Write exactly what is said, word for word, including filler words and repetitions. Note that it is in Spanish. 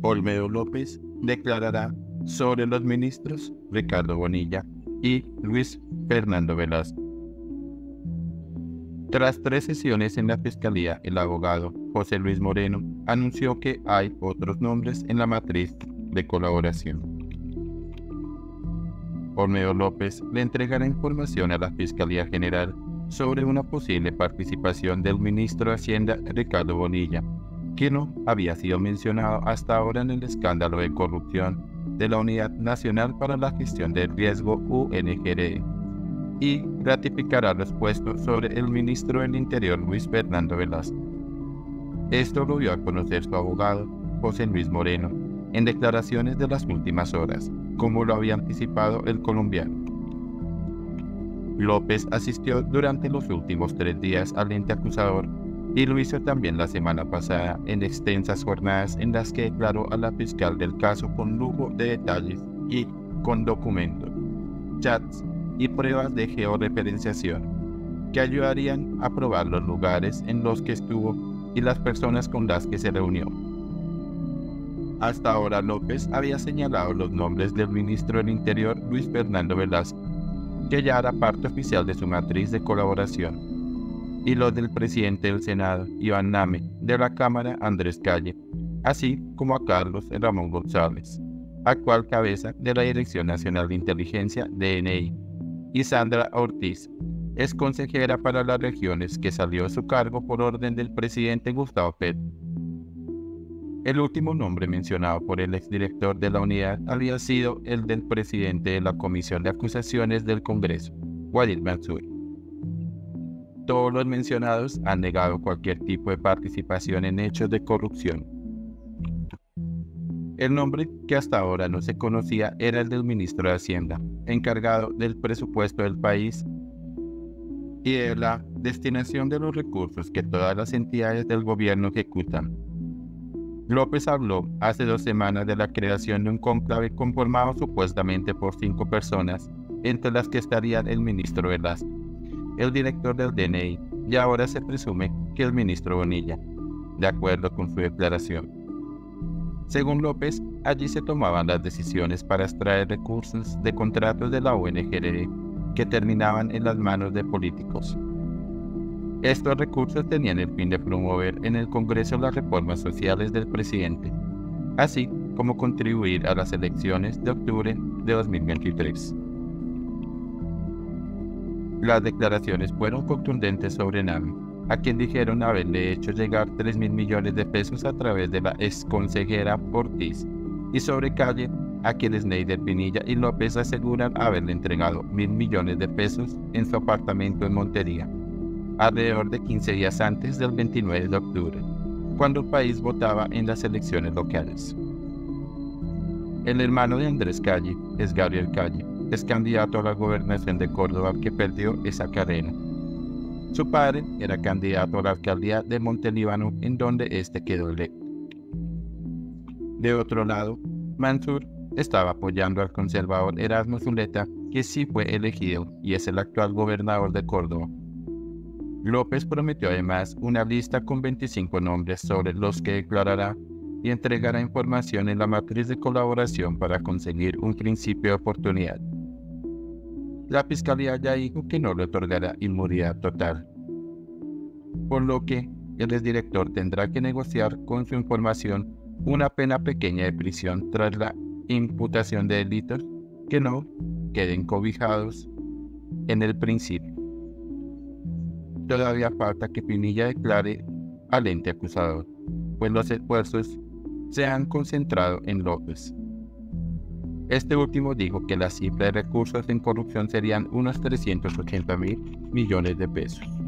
Olmedo López declarará sobre los ministros Ricardo Bonilla y Luis Fernando Velasco. Tras tres sesiones en la Fiscalía, el abogado José Luis Moreno anunció que hay otros nombres en la matriz de colaboración. Olmedo López le entregará información a la Fiscalía General sobre una posible participación del ministro de Hacienda Ricardo Bonilla, que no había sido mencionado hasta ahora en el escándalo de corrupción de la Unidad Nacional para la Gestión del Riesgo U N G R E, y ratificará los puestos sobre el ministro del Interior Luis Fernando Velasco. Esto lo dio a conocer su abogado José Luis Moreno en declaraciones de las últimas horas, como lo había anticipado el colombiano. López asistió durante los últimos tres días al ente acusador y lo hizo también la semana pasada en extensas jornadas en las que declaró a la fiscal del caso con lujo de detalles y con documentos, chats y pruebas de georreferenciación que ayudarían a probar los lugares en los que estuvo y las personas con las que se reunió. Hasta ahora López había señalado los nombres del ministro del Interior Luis Fernando Velasco, que ya era parte oficial de su matriz de colaboración, y los del presidente del Senado, Iván Name, de la Cámara, Andrés Calle, así como a Carlos Ramón González, actual cabeza de la Dirección Nacional de Inteligencia, D N I, y Sandra Ortiz, ex consejera para las regiones que salió de su cargo por orden del presidente Gustavo Petro. El último nombre mencionado por el exdirector de la unidad había sido el del presidente de la Comisión de Acusaciones del Congreso, Walid Mansur. Todos los mencionados han negado cualquier tipo de participación en hechos de corrupción. El nombre que hasta ahora no se conocía era el del ministro de Hacienda, encargado del presupuesto del país y de la destinación de los recursos que todas las entidades del gobierno ejecutan. López habló hace dos semanas de la creación de un cónclave conformado supuestamente por cinco personas, entre las que estarían el ministro Velasco, el director del D N I, y ahora se presume que el ministro Bonilla, de acuerdo con su declaración. Según López, allí se tomaban las decisiones para extraer recursos de contratos de la U N G R E que terminaban en las manos de políticos. Estos recursos tenían el fin de promover en el Congreso las reformas sociales del presidente, así como contribuir a las elecciones de octubre de dos mil veintitrés. Las declaraciones fueron contundentes sobre Name, a quien dijeron haberle hecho llegar tres mil millones de pesos a través de la exconsejera Ortiz, y sobre Calle, a quien Sneider Pinilla y López aseguran haberle entregado mil millones de pesos en su apartamento en Montería, alrededor de quince días antes del veintinueve de octubre, cuando el país votaba en las elecciones locales. El hermano de Andrés Calle es Gabriel Calle, es candidato a la gobernación de Córdoba que perdió esa carrera. Su padre era candidato a la alcaldía de Montelíbano, en donde éste quedó electo. De otro lado, Mansur estaba apoyando al conservador Erasmo Zuleta, que sí fue elegido y es el actual gobernador de Córdoba. López prometió además una lista con veinticinco nombres sobre los que declarará y entregará información en la matriz de colaboración para conseguir un principio de oportunidad. La Fiscalía ya dijo que no le otorgará inmunidad total, por lo que el exdirector tendrá que negociar con su información una pena pequeña de prisión tras la imputación de delitos que no queden cobijados en el principio. Todavía falta que Pinilla declare al ente acusador, pues los esfuerzos se han concentrado en López. Este último dijo que la cifra de recursos en corrupción serían unos trescientos ochenta mil millones de pesos.